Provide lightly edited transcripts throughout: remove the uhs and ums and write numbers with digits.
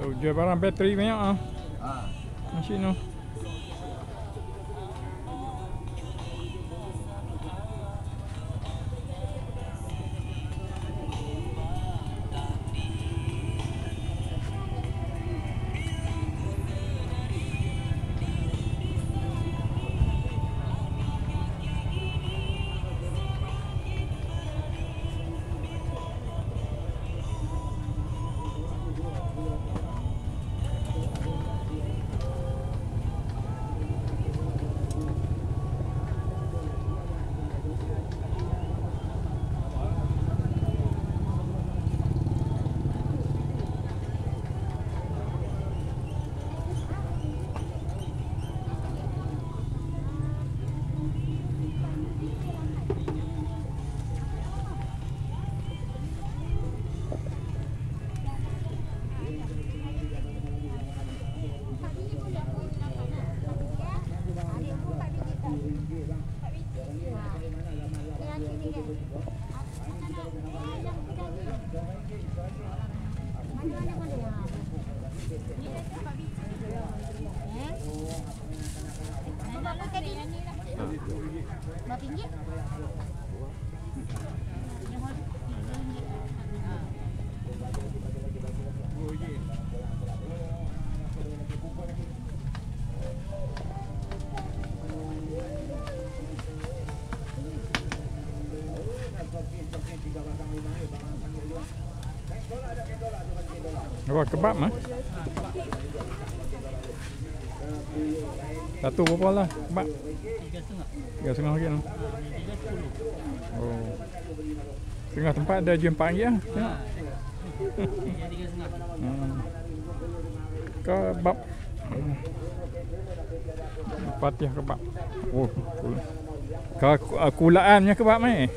Oh, jual barang bateri banyak ah. Mesin tu. Apa kebab mah? Satu berapa lah kebab? 3,5 ringgit. Oh. Setengah tempat ada jual 4 ringgit lah. Tengok. Kebab. Fatih kebab. Oh, kulaannya kebab ni.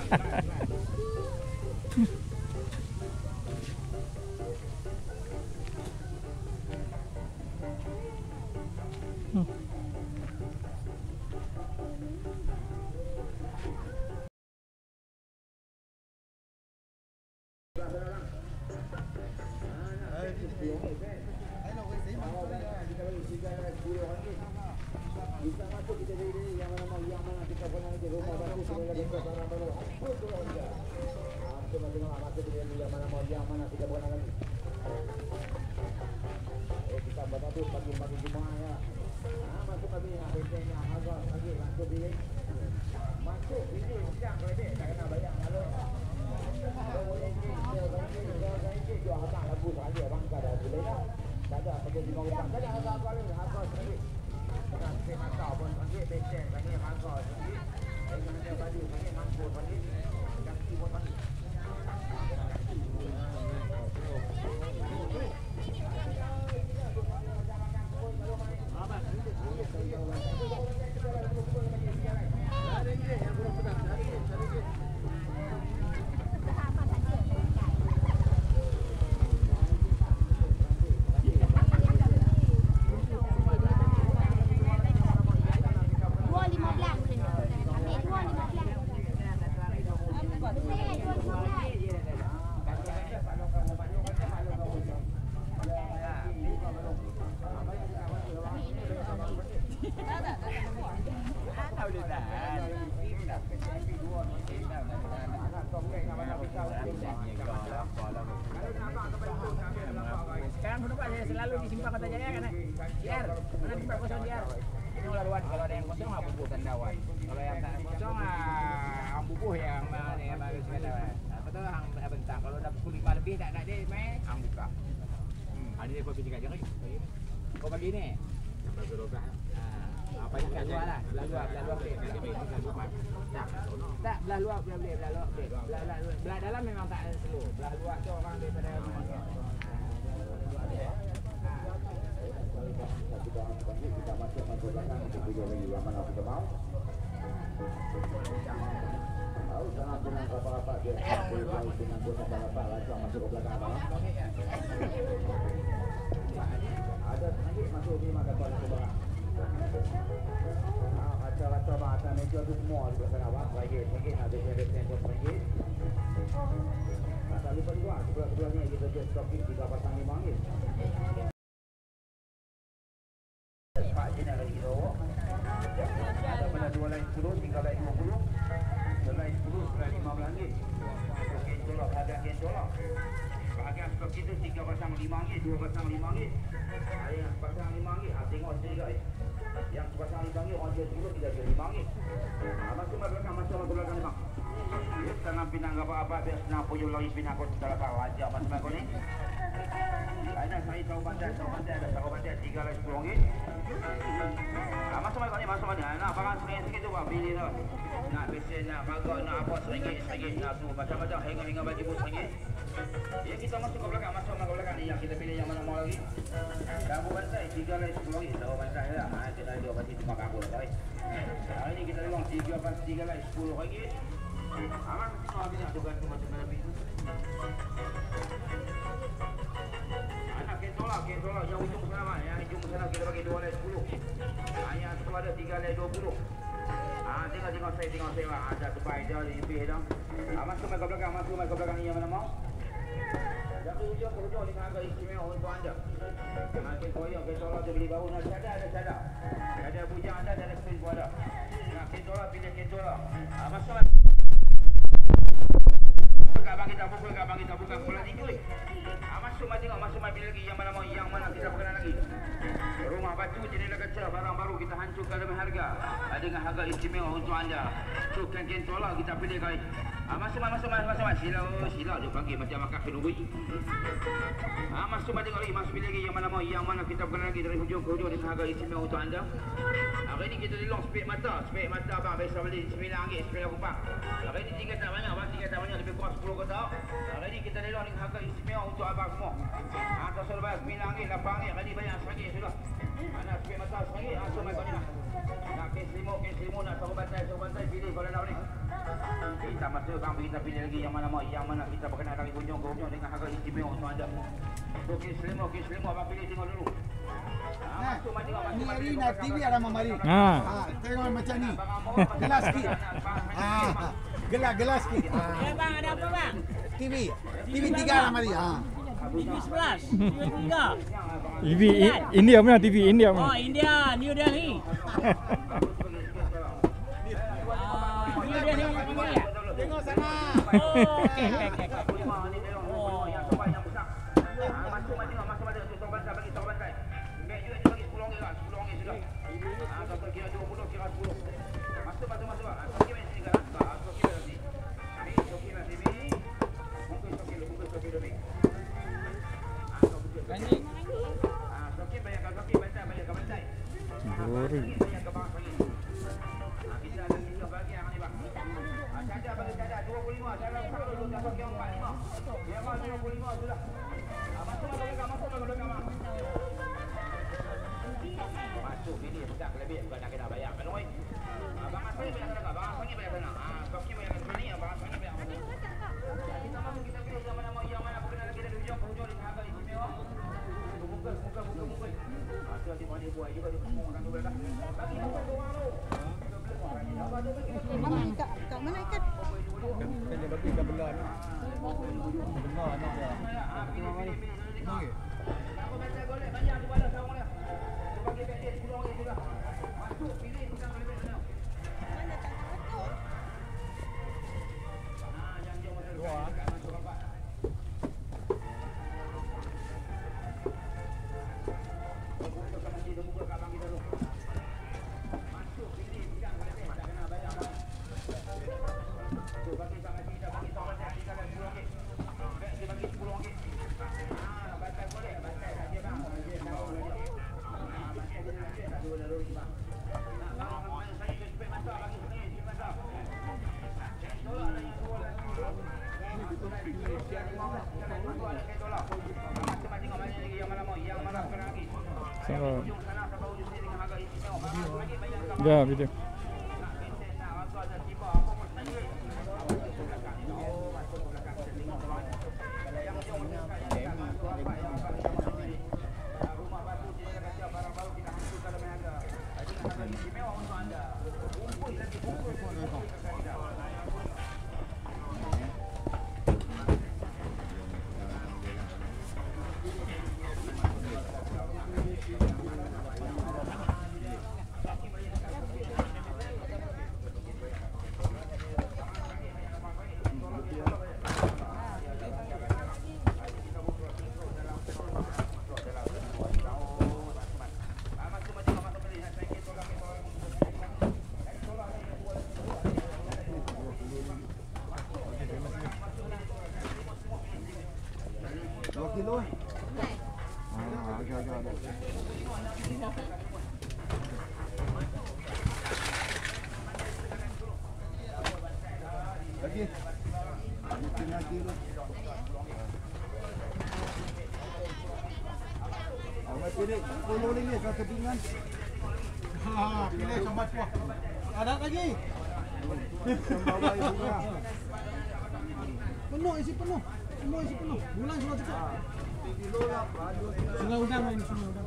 Sekarang penumpang saya selalu di Simpang Kota Jaya kan? JR, mana tempat kosong JR? Ini laluan, kalau ada yang kosong apa bubuh tandawan. Kalau yang tak kosong ang bubuh yang bagus tandawan. Apa tu ang bentang. Kalau dah pukul 5 lebih tak ada dia main, ang buka. Ada dia kopi dekat je. Kau bagi ni. Sampai 12. Apa yang kat luar lah, belah luar boleh. Tak, belah luar boleh. Belah dalam memang tak slow. Belah luar tu orang daripada kita masuk ke belakang untuk video lagi yang mana kita mau. Tahu jangan dengan apa-apa dia boleh tahu dengan apa-apa langsung masuk ke belakang apa. Ada sedikit masuk di maka tuan coba. Rasa bahasa ni jual tu semua di Sarawak lagi ada tempoh lagi. Pasal lipat dua, sebelah-sebelahnya kita jual stocking 3 pasang RM5. Pak jenis lagi kita bawa. Ada pada 2 lain 10, 3 lain 20. 2 lain 10, sebelah RM15. Okey, tolak harga yang tolak. Bahagian stok itu 3 pasang RM5, 2 pasang RM5. Ada yang pasang RM5, tengok sini guys. Yang pasang RM5 orang jual 10, kita jual RM5. Masuk belakang, masuk belakang ni bang. Tangan pinang apa-apa biar senang pujuk lagi pinang kau dalam wajah macam kau ni. Ada saya tahu bandar ada tahu bandar 3 lagi RM10. Masuk kau ni masuk mana? Nak barang sikit tu bang pilih tu. Nak besen nak bagot nak apa RM1 nak tu macam-macam hingga baju RM1. Ya kita masuk ke belakang ni yang kita pilih yang mana mau lagi. Kamu bantai 3 lagi RM10 tahu bantai lah. Kita ada pasti cuma kamu lah. Hari ni kita luang 3 lagi RM10. Aman mesti nak habis adukan tu macam mana begitu. Anak kentola yang ujung sana yang ujung sana kita bagi 2 lagi 10. Yang sebelah ada 3 lagi 20. Tengok saya ada tupai dia lebih dah. Masuk ke belakang ni yang mana mau? Yang ujung ni harga istimewa untuk anda. Kentola tu beli baru nak ada. Ada bujang anda ada spin pun ada. Nak kentola pilih kentola. Masuk Abang kita buka bola tinggi. Masuk mai pilih lagi yang mana kita berkenan lagi. Rumah batu jendela kaca barang baru kita hancurkan demi harga. Dengan harga istimewa untuk anda. So kentola kita pilih guys. Masuk. Sila dia panggil macam makan ferui. Masuk tengok lagi, masuk pilih lagi yang mana kita berkenan lagi dari hujung ke hujung dengan harga istimewa untuk anda. Hari ini kita dilong spek mata bang biasa beli RM9, RM9. Hari ini tingkat tak banyak lebih kurang 10 kotak. Hari ini kita dilong dengan harga istimewa untuk abang semua. Atas sudah bayar RM9, RM8, hari ini bayar RM1 sudah. Mana spek mata RM1, masuk mai kau ni lah. Nak kes limo nak sahu bantai pilih kalau nak ni. Kita masuk bang kita pilih lagi yang mana kita berkenan dari hujung ke hujung dengan harga istimewa untuk anda. So kes limo abang pilih tengok dulu. Ni hari nak TV ada mari. Tengok macam ni. Gelas sikit. Gelas sikit. Bang ada apa bang? TV 3 ada mari. TV 11, TV 3. TV India punya TV India punya. Oh India, New Delhi. New Delhi ya. Tengok sana. Oh, okey. Mana ikat? Kan dia bagi ikan belah ni. Belah nak dia. Okey. Aku baca golek banyak tu pada sama dia. Bagi kat dia 10 orang sudah. Masuk pilih tukang boleh sana. Mana tak betul? Yang dia masuk masuk apa? Buka kat masjid buka kat abang kita tu. Masuk pilih tukang boleh tak kena bayar. Tu bagi kat masjid kita bagi tahu macam kita dah 10 ringgit. Dia bagi 10 ringgit. Batai boleh, batai saja bang. Dia tahu dia. Batai dia tak ada lalu bang. Nak kalau saya spek masak bagi sini masak. Tolak ada yang dua lagi. Ini betul pilih siap Allah. Dua ada ke tolak. Macam-macam banyak lagi yang mana mau, yang mana kena lagi. Sama. Ujung sana sampai ujung sini dengan harga istimewa. Lagi banyak sama. Ya, video. Nak besen nak rasa ada tiba apa pun tadi. Masuk belakang ni. Oh, masuk belakang kita tengok kawan. Yang ujung masuk yang masuk apa yang rumah batu jendela kaca barang baru kita hancurkan dengan harga. Dengan harga istimewa untuk anda. Bungkus lagi bungkus. 2 kilo eh? Agak-agak. Lagi. Tinggal kilo. Awak pilih 10 ringgit satu pinggan. Pilih sambat kuah. Ada lagi. Sambawa bunga. Penuh isi penuh. Semua isi penuh. Bulan sudah cukup. Kilo lah. Sungai Udang ini Sungai Udang.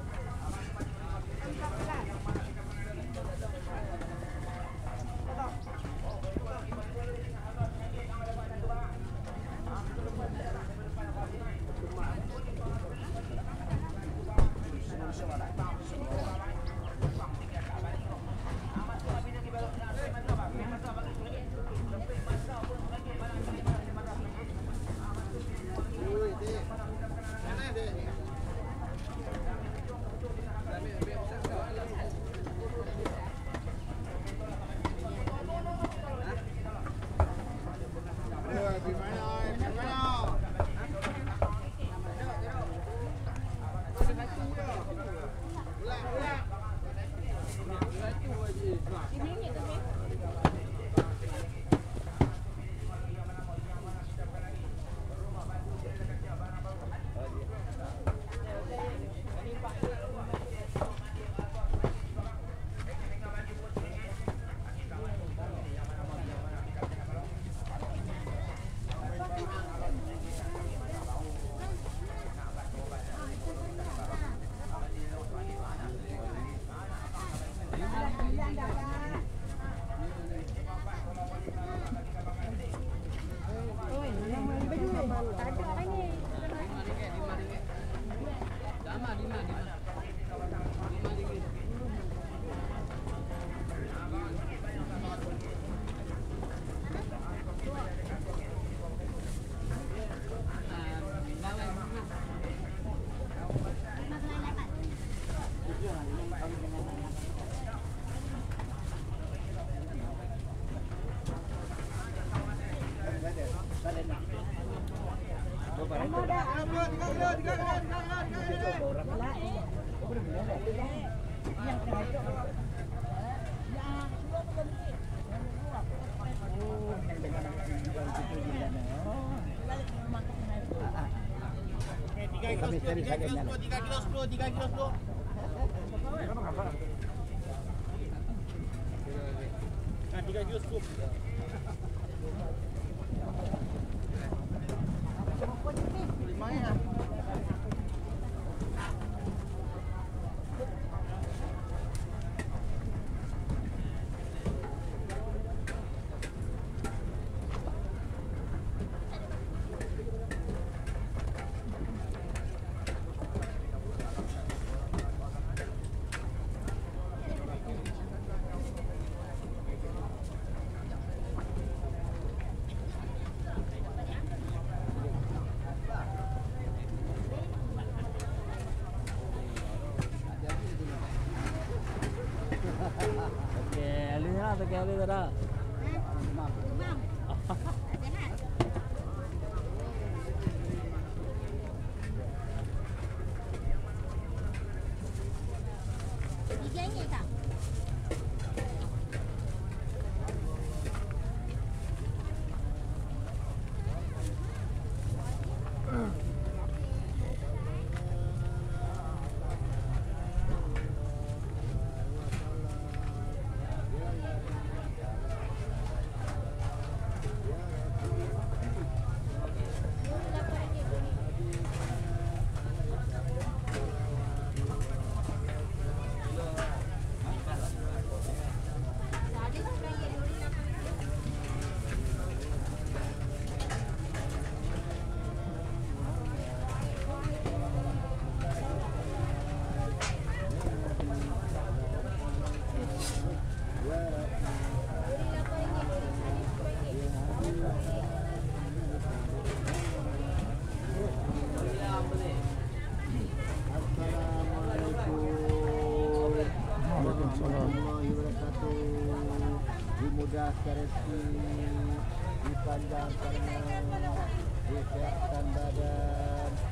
Dimudahkan rezeki, dipanjangkan umur, disehatkan badan,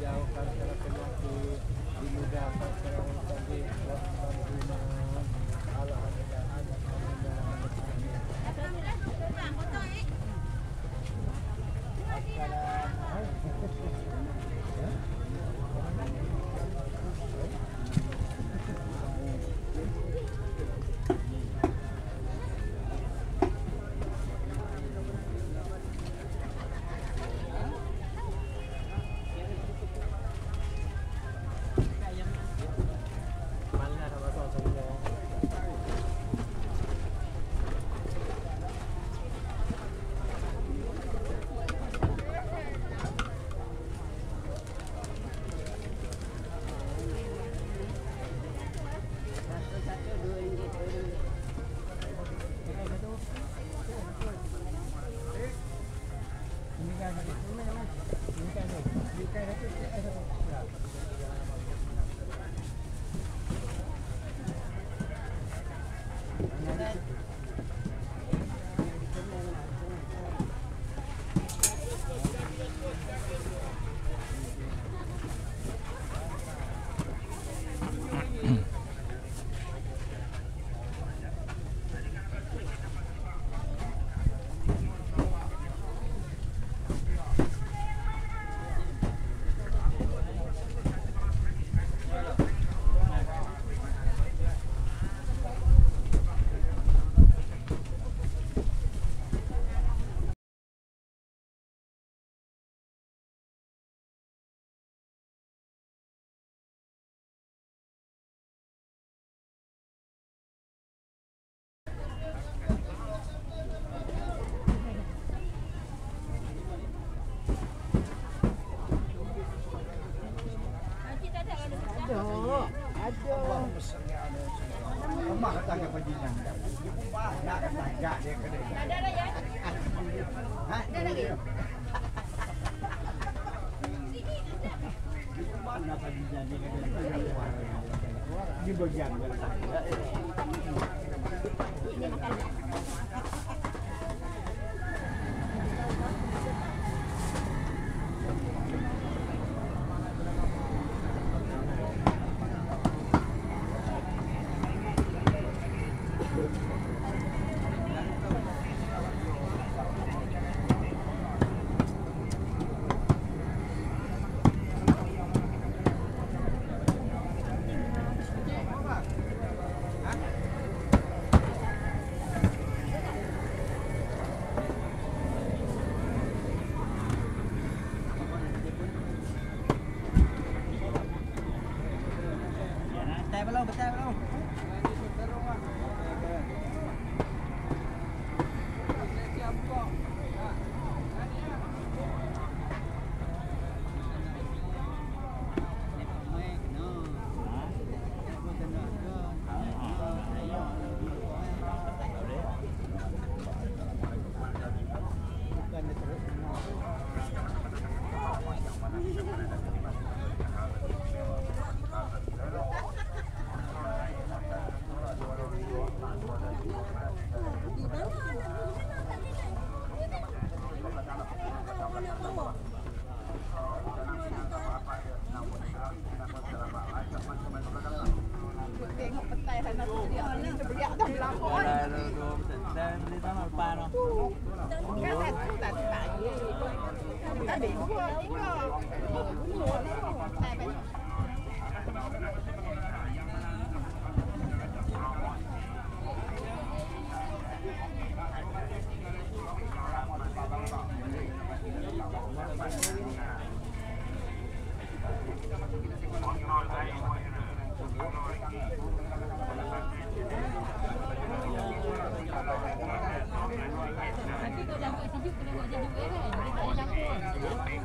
dijauhkan dari penyakit, dimudahkan dari santunan, Mak kata ke pajinan. Nak tajak dia ke dia. Ada ya? Ha? Ada lagi? Mana pajinan dia ke dia. Di bagian belakang. Ini makan. Betul belum? Tengok petai sana tu dia ni terberak dah belakon. Dan beli tanah depan tu. Kan tu tak tak. Tadi gua tengok. Tai banyak. Nanti kau dah buat sejuk, kena buat sejuk kan? Dia tak boleh campur.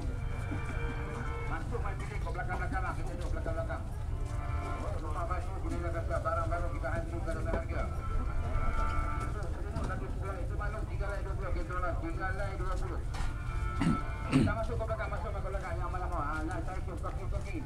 Masuk main pilih kau belakang-belakang lah. Kita duduk belakang-belakang. Rumah baik tu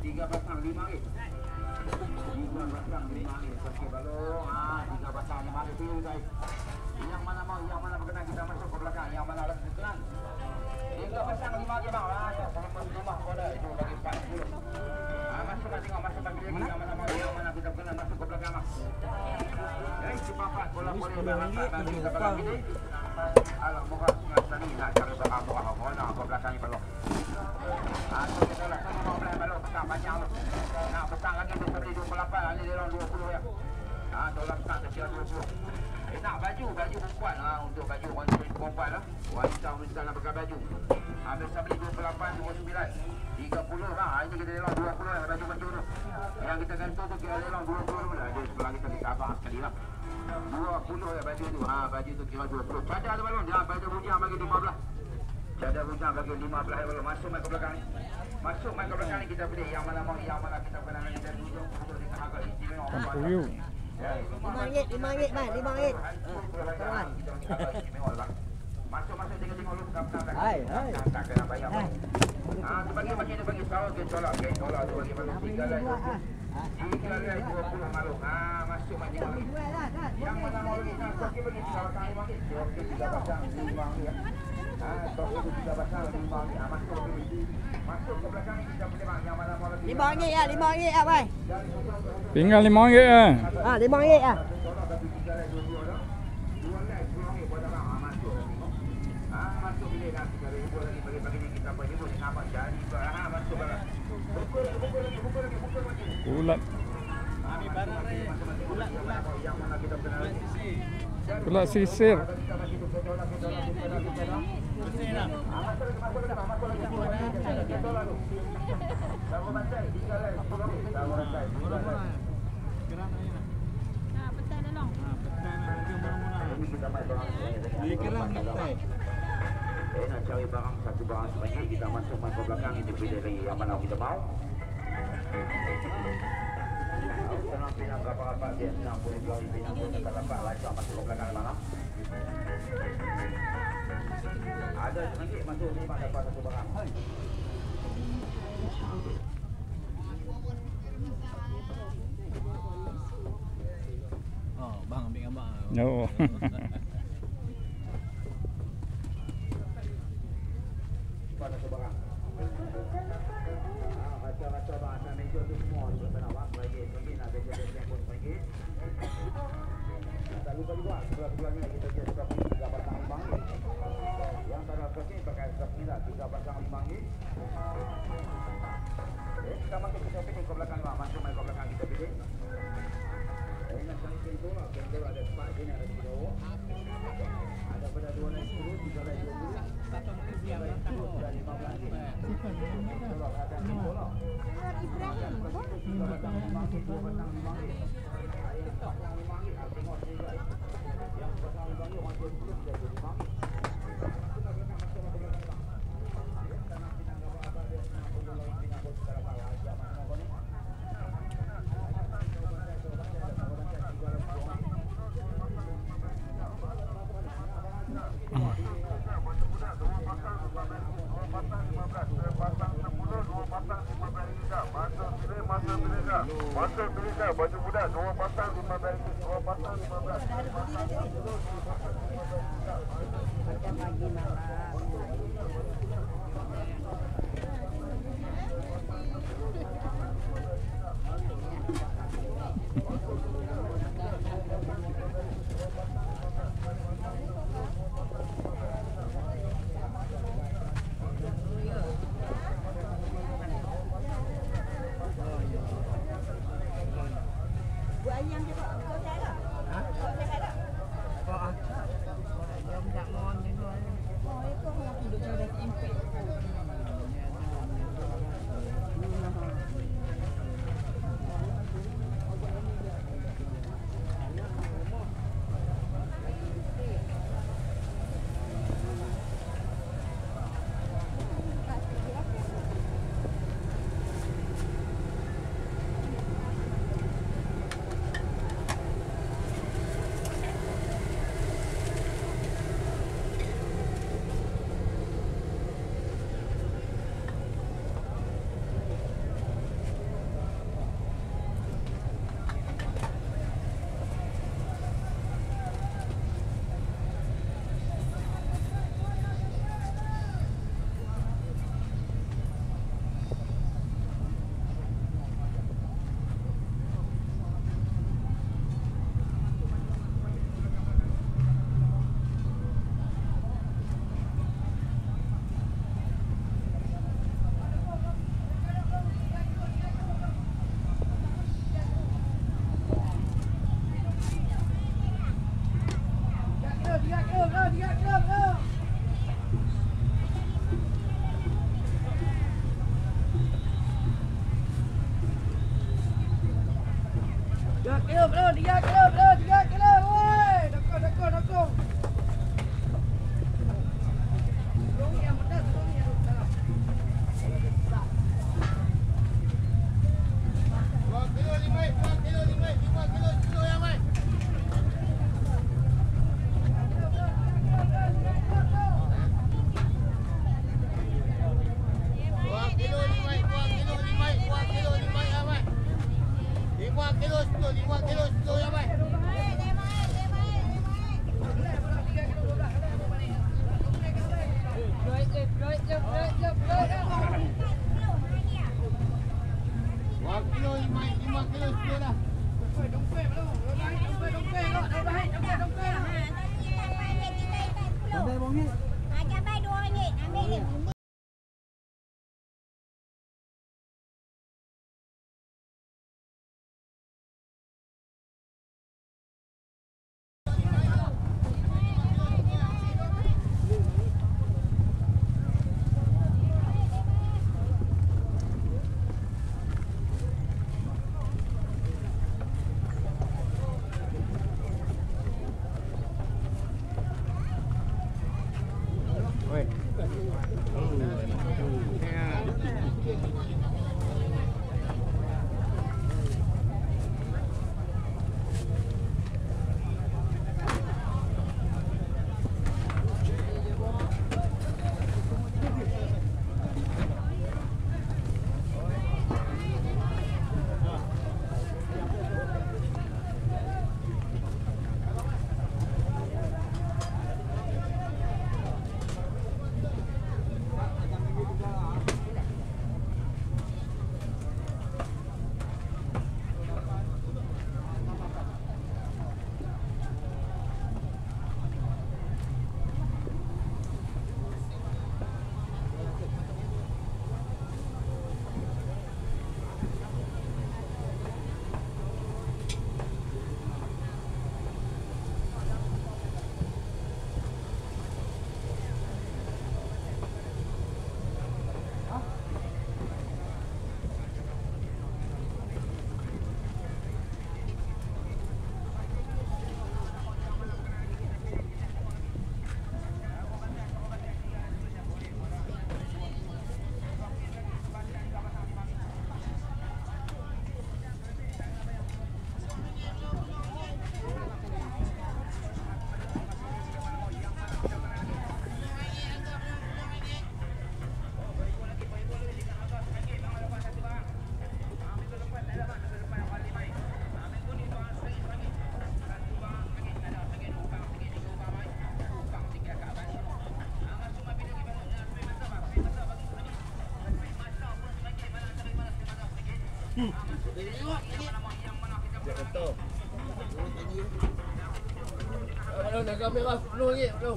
3 pasang RM5. 3 pasang RM5. Okey balong. 3 pasang RM5 tu guys. Yang mana mau, yang mana berkenan kita masuk ke belakang, yang mana lagi berkenan. 3 pasang RM5 bang. Kalau masuk rumah kau ada itu bagi 40. Masuk lah tengok, masuk bagi lagi yang mana mau, yang mana kita berkenan masuk ke belakang bang. Jadi cepat bola boleh berangkat bagi kita belakang ini. Alam murah tadi nak cari belakang murah mana ke belakang ni balong. So kita lah sama mau belakang balong petang panjang tu. Nah petang lagi tu seperti 28 ni dia orang 20 ya. Dolar petang kecil 20. Nak baju perempuan untuk baju wanita perempuan lah. Wanita nak pakai baju. Biasa beli 28, 29, 30 lah. Ini kita lelang 20 lah baju-baju tu. Yang kita gantung tu kita lelang 20 lah. Dia sebelah kita abang sekali lah. 20 ya baju tu. Baju tu kira 20. Cadar tu balon. Baju hujang bagi 15. Cadar hujang bagi 15 ya balon. Masuk main ke belakang ni. Masuk main ke belakang ni kita beli. Yang mana mau, yang mana kita kena ambil dari hujung. Betul dengan harga istimewa. Kampung RM5 bang, RM5. Kawan. Masuk tengok lu tak. Hai. Tak kena bayar. Tu bagi macam ni bagi tahu ke tolak tu bagi malu 3 lagi. 3 lagi 20 malu. Masuk macam ni. Yang mana mau lagi nak bagi kalau kali bagi. Okey 3 pasang 5 ya. Tok itu 3 pasang 5 ni. Masuk ke belakang kita boleh bang. Yang mana mau lagi. RM5 ya, RM5 ya bang. Tinggal RM5 ya. RM5 ya. Tolak bagi 3 lagi 2 dah. 2 lagi 10 ni buat bang. Masuk bilik dah kita bagi ni kita bagi tu nama jadi masuk dah. Buku lagi macam ni. Ulat. Kami barang raya. Ulat. Yang mana kita kena Ulat sisir. kita bagi tu kita dah. Bersih dah. Masuk lagi. Kita lah tu. Sama bantai 3 lagi 10 lagi. Sama bantai. Gerak aja lah. Petai dah long. Petang harga murah-murah. Ini kita main barang. Dia kerang petai. Nak cari barang satu barang sebagainya kita masuk ke belakang itu pilih lagi yang mana kita mau. Senang pinang berapa dia senang boleh beli pinang pun tak dapat lagi masuk ke belakang mana. Ada sedikit masuk ni dapat satu barang. Oh, bang ambil gambar. Oh. Pada sebarang. Macam-macam bahasa meja tu semua juga penawak lagi nak beja yang pun lagi. Tak lupa juga sebelah-sebelahnya kita dia sudah pilih 3 pasang RM5. Yang tak ada kasih pakai RM9 3 pasang RM5. Kita masuk kita pilih ke belakang masuk main ke belakang kita pilih. Nak cari pintu lah, pintu ada spot sini ada di bawah. Ada pada 2 lagi 10, 3 lagi 20. Masuk pilihkan baju budak 2 pasang 15 2 pasang 15. 3 kilo bro, 3 kilo bro, 3 kilo. Woi, dokong. Tolong yang pedas, tolong yang pedas. 2 kilo 5 kilo yang mai. Harga merah RM10 belum.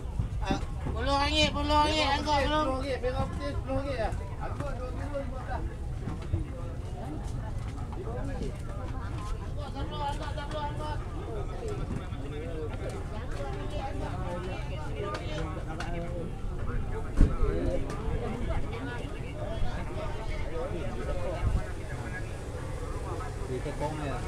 RM10 angkat belum. RM10 merah putih RM10 ya. Angkat 2 kilo 15. Angkat. Di tekong ya.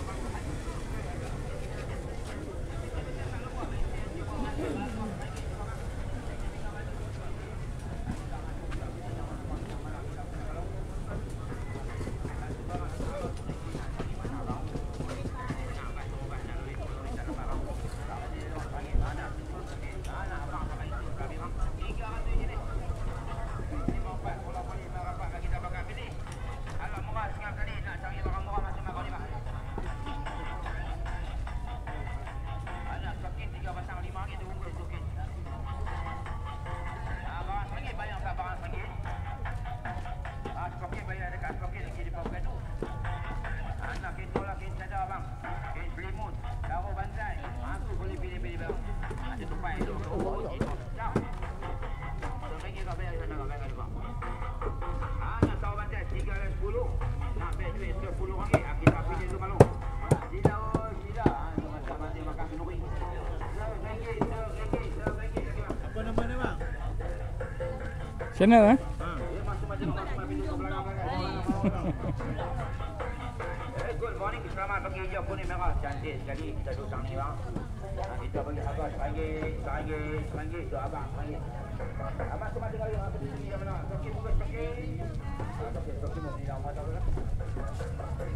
Channel eh? Good morning, selamat pagi hijau kuning merah. Cantik sekali kita duduk sana ni bang. Kita bagi harga RM1 untuk abang RM1. Abang cuma tinggal di sini yang mana? Okey, buka okey. Okey, mau ni dah macam mana?